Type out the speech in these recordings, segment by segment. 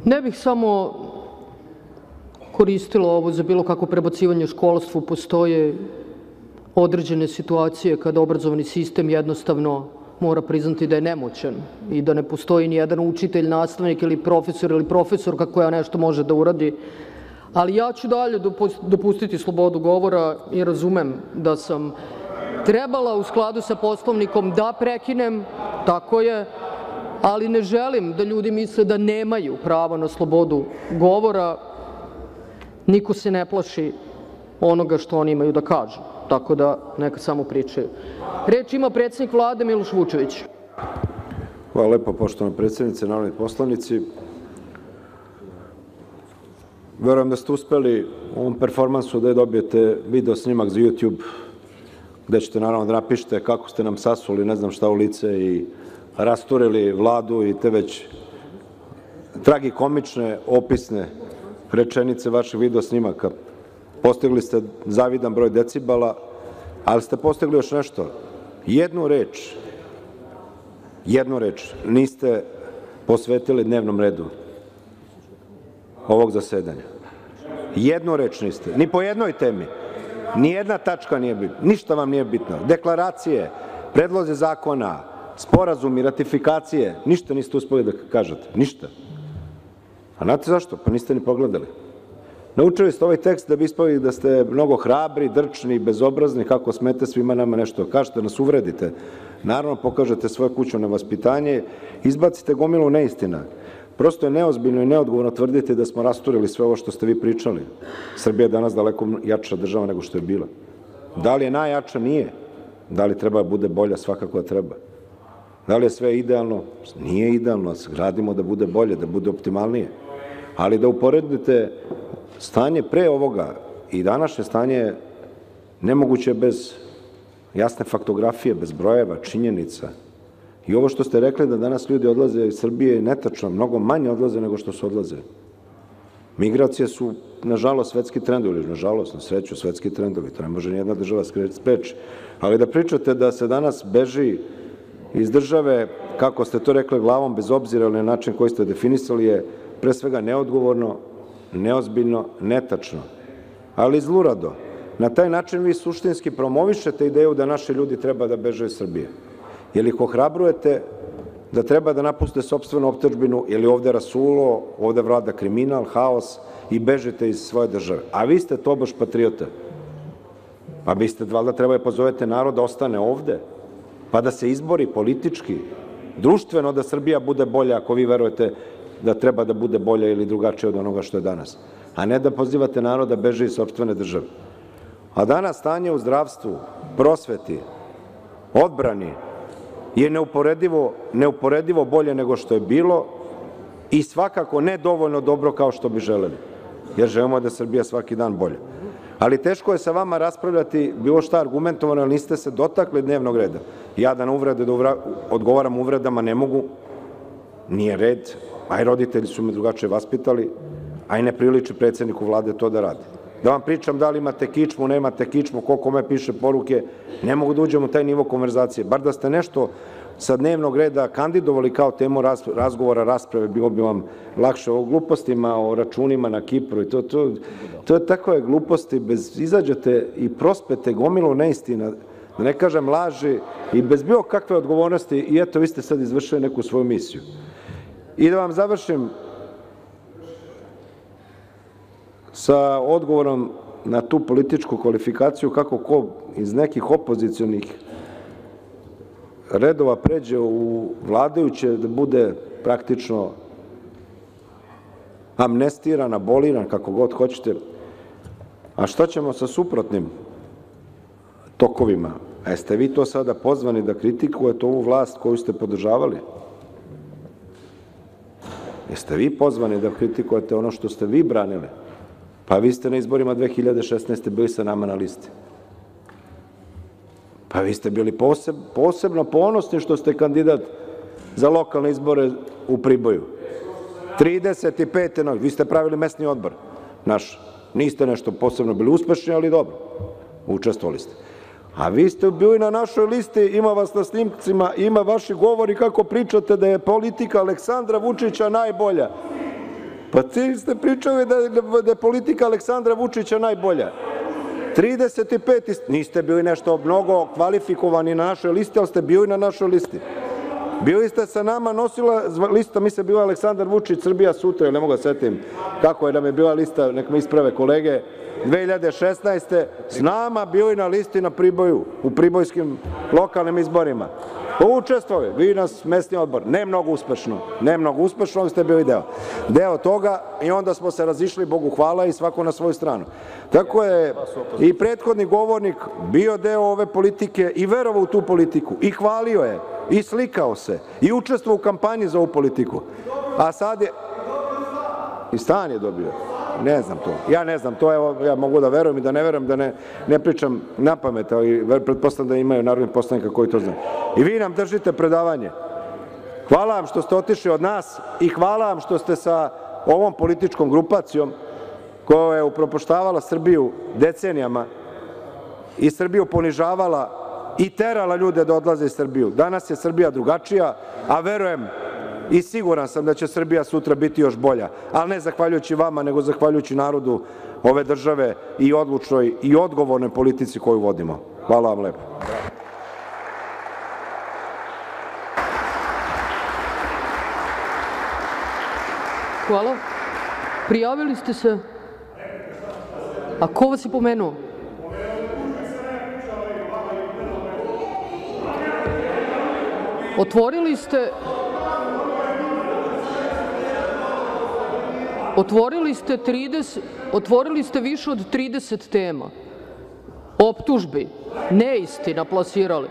Ne bih samo koristila ovo za bilo kako prebacivanje školstvu. Postoje određene situacije kada obrazovni sistem jednostavno mora priznati da je nemoćan i da ne postoji ni jedan učitelj, nastavnik ili profesorka koja nešto može da uradi. Ali ja ću dalje dopustiti slobodu govora i razumem da sam trebala u skladu sa Poslovnikom da prekinem, tako je, ali ne želim da ljudi misle da nemaju pravo na slobodu govora. Niko se ne plaši onoga što oni imaju da kažu, tako da neka samo pričaju. Reč ima predsednik Vlade Miloš Vučević. Hvala lepo, poštovana predsednice, narodni poslanici. Verujem da ste uspeli u ovom performansu da dobijete video snimak za YouTube, gde ćete naravno da napišete kako ste nam sasuli ne znam šta u lice i rasturili Vladu i te već tragikomične, opisne rečenice vaših video snimaka. Postigli ste zavidan broj decibela, ali ste postigli još nešto. Jednu reč niste posvetili dnevnom redu ovog zasedanja. Jednu reč niste. Ni po jednoj temi. Nijedna tačka nije bitna. Ništa vam nije bitno. Deklaracije, predlozi zakona, sporazumi, ratifikacije, ništa niste uspeli da kažete. Ništa. A znate zašto? Pa niste ni pogledali. Naučili ste ovaj tekst da bi ispali da ste mnogo hrabri, drčni, bezobrazni, kako smete svima nama nešto kažete, nas uvredite. Naravno, pokažete svoje kućno vaspitanje, izbacite gomilu neistina. Prosto je neozbiljno i neodgovorno tvrditi da smo rasturili sve ovo što ste vi pričali. Srbija je danas daleko jača država nego što je bila. Da li je najjača? Nije. Da li treba da bude bolja? Svakako da treba. Da li je sve idealno? Nije idealno. Gradimo da bude bolje, da bude optimalnije. Ali da uporedite stanje pre ovoga i današnje stanje nemoguće bez jasne faktografije, bez brojeva, činjenica. I ovo što ste rekli da danas ljudi odlaze iz Srbije je netačno, mnogo manje odlaze nego što su odlaze. Migracije su, nažalost, svetski trendovi, nažalost, na sreću, svetski trendovi. To ne može nijedna država spreči. Ali da pričate da se danas beži iz države, kako ste to rekli, glavom bez obzira na način koji ste definisali, je pre svega neodgovorno, neozbiljno, netačno, ali zlurado. Na taj način vi suštinski promovišete ideju da naši ljudi treba da beže iz Srbije. Jer ih ohrabrujete da treba da napuste sopstvenu optadžbinu, jer je ovde rasulo, ovde vlada kriminal, haos i bežite iz svoje države. A vi ste tobož patriote. Pa vi ste valjda trebali pozovete narod da ostane ovde, pa da se izbori politički, društveno da Srbija bude bolja, ako vi verujete da treba da bude bolja ili drugačija od onoga što je danas, a ne da pozivate narod da beže iz sopstvene države. A danas stanje u zdravstvu, prosveti, odbrani je neuporedivo bolje nego što je bilo i svakako ne dovoljno dobro kao što bi želeli, jer želimo da je Srbija svaki dan bolja. Ali teško je sa vama raspravljati bilo šta argumentovano, jer niste se dotakli dnevnog reda. Ja da na uvrede odgovaram uvredama ne mogu, nije red, a i roditelji su me drugačije vaspitali, a i ne priliči predsedniku Vlade to da radi. Da vam pričam da li imate kičmu, nemate kičmu, ko kome piše poruke, ne mogu da uđem u taj nivo konverzacije. Bar da ste nešto sa dnevnog reda kandidovali kao temu razgovora, rasprave, bilo bi vam lakše. O glupostima, o računima na Kipru i to je takve gluposti, izađete i prospete gomilu neistina, da ne kažem laži i bez bilo kakve odgovornosti i eto vi ste sad izvršili neku svoju misiju. I da vam završim sa odgovorom na tu političku kvalifikaciju kako ko iz nekih opozicionih redova pređe u vladajuće da bude praktično amnestiran, aboliran, kako god hoćete. A šta ćemo sa suprotnim tokovima? A jeste vi to sada pozvani da kritikujete ovu vlast koju ste podržavali? Jeste vi pozvani da kritikujete ono što ste vi branili? Pa vi ste na izborima 2016. bili sa nama na listi. Pa vi ste bili posebno ponosni što ste kandidat za lokalne izbore u Priboju. 35. vi ste pravili mesni odbor naš. Niste nešto posebno bili uspešni, ali dobro, učestvovali ste. A vi ste bili na našoj listi, ima vas na snimcima, ima vaši govori kako pričate da je politika Aleksandra Vučića najbolja. Pa ti ste pričali da je politika Aleksandra Vučića najbolja. 35. Niste bili nešto mnogo kvalifikovani na našoj listi, ali ste bili na našoj listi. Bili ste sa nama, nosila lista, mi se bila Aleksandar Vučić, Srbija sutra, ne mogu da setim kako je nam je bila lista, nek me isprave kolege, 2016. s nama bili na listi na Priboju, u pribojskim lokalnim izborima. Učestvovali, vi nas mesni odbor, ne mnogo uspešno, ali ste bili deo toga i onda smo se razišli, Bogu hvala, i svako na svoju stranu. Tako je i prethodni govornik bio deo ove politike i verovao u tu politiku i hvalio je i slikao se i učestvovao u kampanji za ovu politiku. A sad je i stan je dobio. Ne znam to. Ja ne znam to, evo, ja mogu da verujem i da ne verujem, da ne pričam na pamet, ali pretpostavljam da imaju narodni poslanika koji to znaju. I vi nam držite predavanje. Hvala vam što ste otišli od nas i hvala vam što ste sa ovom političkom grupacijom koja je upropaštavala Srbiju decenijama i Srbiju ponižavala i terala ljude da odlaze iz Srbiju. Danas je Srbija drugačija, a verujem i siguran sam da će Srbija sutra biti još bolja, ali ne zahvaljujući vama, nego zahvaljujući narodu ove države i odlučnoj i odgovornoj politici koju vodimo. Hvala vam lepo. Hvala. Prijavili ste se. A ko vas je pomenuo? Otvorili ste više od 30 tema, optužbi, neistina plasirali,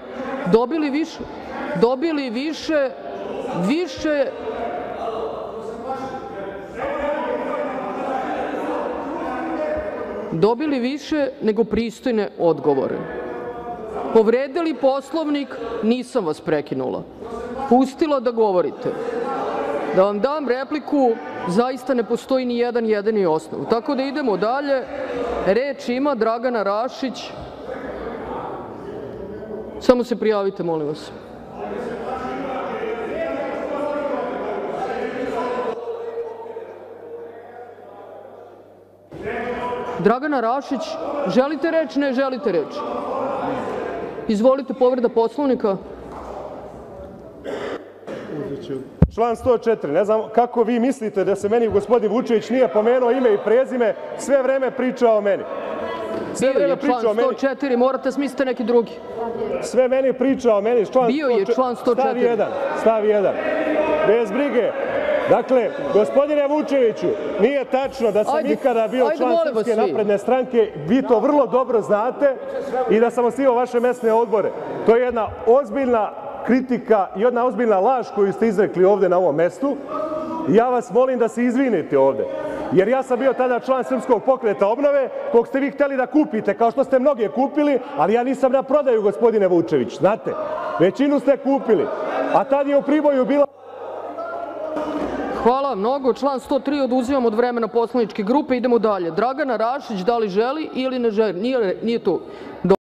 dobili više nego pristojne odgovore. Povredili Poslovnik, nisam vas prekinula. Pustila da govorite. Da vam dam repliku, zaista ne postoji ni jedan jedini osnov. Tako da idemo dalje. Reč ima Dragana Rašić. Samo se prijavite, molim vas. Dragana Rašić, želite reč? Ne želite reč? Izvolite, povreda Poslovnika. Član 104. Ne znam kako vi mislite da se meni gospodin Vučević nije pomenuo ime i prezime, sve vreme pričao o meni. Bio je član 104, morate smisliti neki drugi. Sve meni pričao o meni. Bio je član 104. Stav 1. Bez brige. Dakle, gospodine Vučeviću, nije tačno da sam ikada bio član Srpske napredne stranke, vi to vrlo dobro znate, i da sam osnivao vaše mesne odbore. To je jedna ozbiljna kritika i jedna ozbiljna laž koju ste izrekli ovde na ovom mestu. Ja vas molim da se izvinite ovde, jer ja sam bio tada član Srpskog pokreta obnove, kog ste vi hteli da kupite, kao što ste mnoge kupili, ali ja nisam na prodaju, gospodine Vučević, znate. Većinu ste kupili, a tad je u Priboju bila... Hvala mnogo. Član 103 oduzimam od vremena poslaničke grupe. Idemo dalje. Dragana Rašić, da li želi ili ne želi? Nije tu.